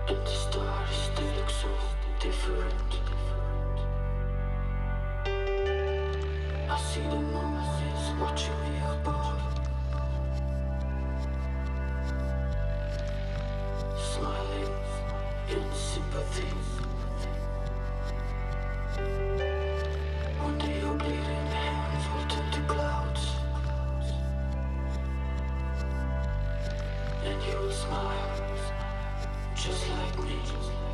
And the stars, they look so different. I see the moon is watching me above, smiling in sympathy. One day your bleeding hands will turn to clouds, and you will smile just like me.